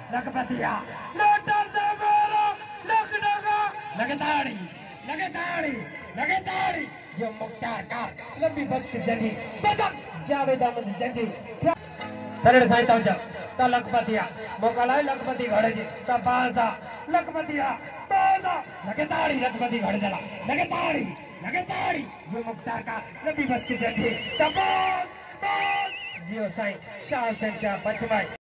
लखपतिया लोटर से मेरा लखनगा लगाताड़ी लगाताड़ी लगाताड़ी जो मुख्तार का लंबी बस की जंजी सदक जावेद अहमद जंजी सरड़ साई तवजा ता लखपतिया मौका लाए लखपति घड़े जी ता बाजा लखपतिया बाजा लगाताड़ी लखपति घड़े चला लगाताड़ी लगाताड़ी जो मुख्तार का लंबी बस की जंजी ता बाज जियो साई शाह हुसैन शाह पंचमाई।